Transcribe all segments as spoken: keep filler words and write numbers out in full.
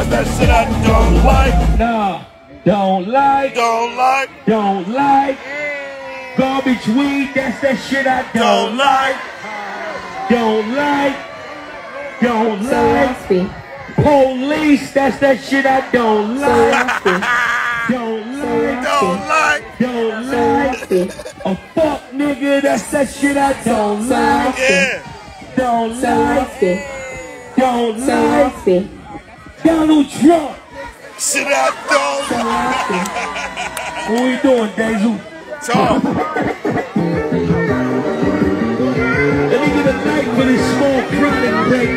that shit I don't like. Nah, don't like. Don't like. Don't like. Garbage weed, that's that shit I don't, Don't like. Don't like. Don't So like. raspy. Police, that's that shit I don't So like. raspy. Don't So like. Don't like. Don't So like. raspy. A fuck nigga, that's that shit I don't So like. raspy. Yeah. Don't So like. raspy. Don't So like. raspy. Donald Trump. Shit I don't So like. raspy. What we doing, Daisy? Talk. Let me get a light for this small chronic break.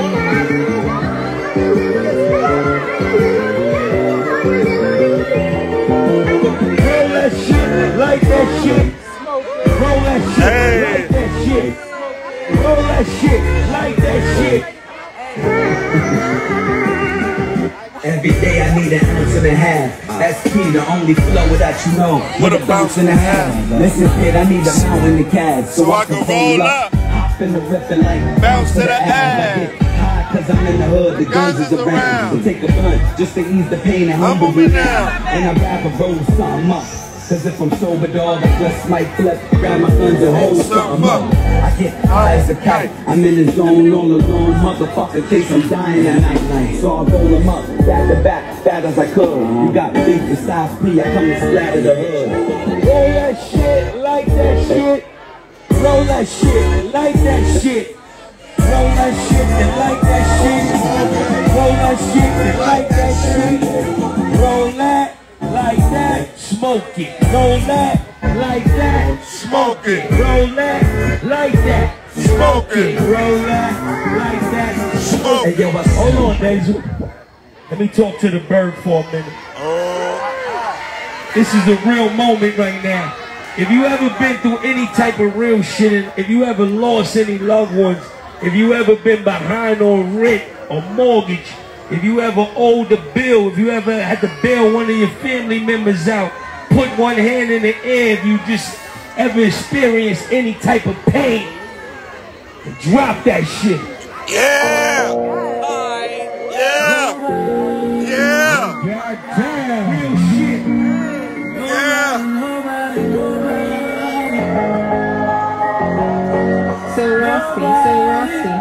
Roll that shit, like that shit. Roll that shit, Hey. like that shit. Roll that shit, like that shit. Every day I need an ounce and a half. S P, the only flow that you know. With a bounce and a half. Listen, kid, I need a pound in the cab. So I can roll up. Hop in the rip and like Bounce to the I ass. get high cause I'm in the hood. The guns is around. So take a blunt just to ease the pain and humble Humble me me now. down. And I rap a roll something up. Cause if I'm sober, dog, I just might flip. Grab my guns and hold something up. I get high as a kite. I'm in the zone all alone. Motherfucker, case I'm dying at night night. So I'll roll them up, back to back, fat as I could. You got beef with size P, I come to splatter the hood. Roll that shit, like that shit. Roll that shit, like that shit. Roll that shit, and like that shit. Roll that shit, and like that shit. Roll that, like that, smoke it. Roll that, like that, Smoke it. roll that, like that, Smoke it. roll that, like that, Smoke Hey, it. yo, I Hold on, Daisy. Let me talk to the bird for a minute. Oh. This is a real moment right now. If you ever been through any type of real shit, and if you ever lost any loved ones, if you ever been behind on rent or mortgage, if you ever owed a bill, if you ever had to bail one of your family members out, put one hand in the air if you just ever experienced any type of pain, drop that shit. Yeah. Yeah. Yeah. God damn. Real shit. Yeah. So raspy. So raspy.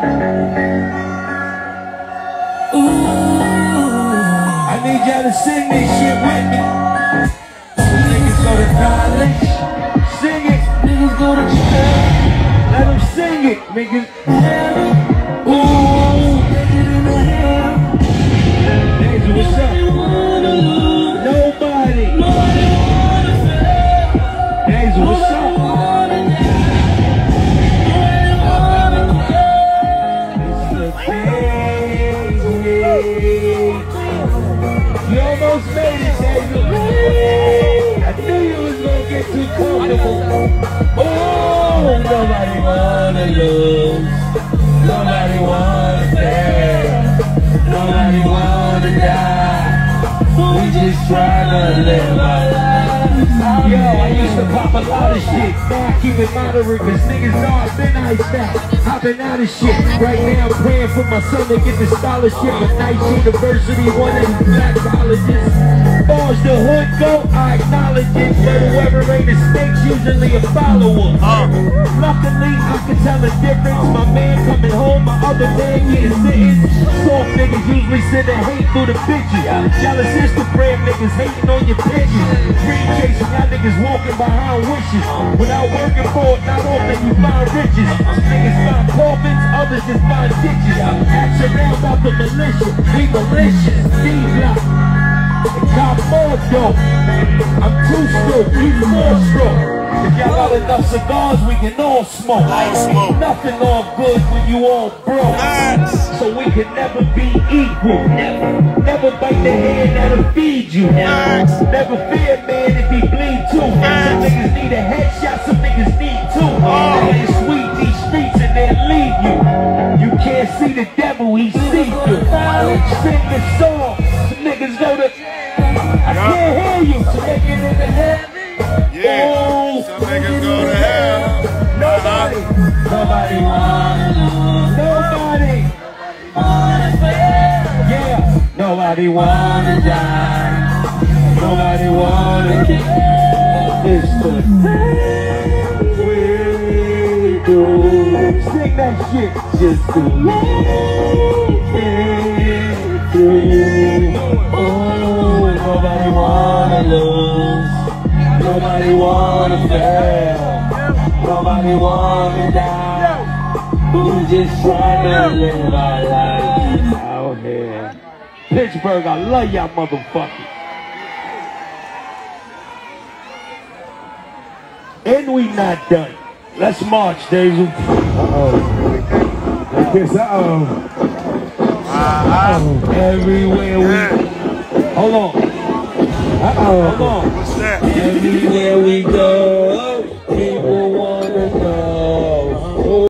I need y'all to sing this shit with me. Niggas go to college, sing it. Niggas go to jail, let them sing it. Niggas, ooh. Daisy, what's up? Nobody. Daisy, what's up? You almost made it, Daisy. I knew you was gonna get too comfortable. Oh, nobody wanna lose. Nobody wanna fail. Nobody wanna die. We just tryna live our lives. Yo, I used to pop a lot of shit. Now I keep it moderate, cause niggas know I've been iced out. I've been out of shit. Right now I'm praying for my son to get the scholarship at Nice University, one of these black colleges. As far as the hood go, I acknowledge it. But whoever ain't a snake's usually a follower. Luckily, I can tell the difference. My man coming home, my other man getting sitting. Soft niggas usually send a hate through the bitches. Jealous Instagram niggas hating on your pictures. Dream chasing, y'all niggas walking behind wishes. Without working for it, not often you find riches. Some niggas find coffins, others just find ditches. Ask around about the militia, we malicious. D-Block, and got more dope. I'm two stroke, you four stroke. If y'all got enough cigars, we can all smoke. All smoke. Nothing all good when you all broke. Facts. So we can never be equal. Never, never bite the hand that'll feed you. Facts. Never fear man if he bleed too. Some niggas need a headshot, some niggas need two. Oh. They sweep these streets and they'll leave you. You can't see the devil, he sees you. Sing the song, some niggas go to. I can't hear you. Some niggas in the heaven. Yeah. Oh. Some niggas go to hell. Nobody, nobody wanna lose. Nobody wanna fail. Yeah, nobody. Nobody wanna die. Nobody wanna die. It's the way to sing that shit. Just to make it through. Oh, nobody wanna lose. Nobody wanna fail. Nobody wanna die. We just trying to live our lives out here. Pittsburgh, I love y'all motherfuckers. And we not done. Let's march, Daisy. Uh-oh. I guess, uh-oh. Uh-oh. Everywhere we... Hold on. Uh-oh. Hold on. What's that? Everywhere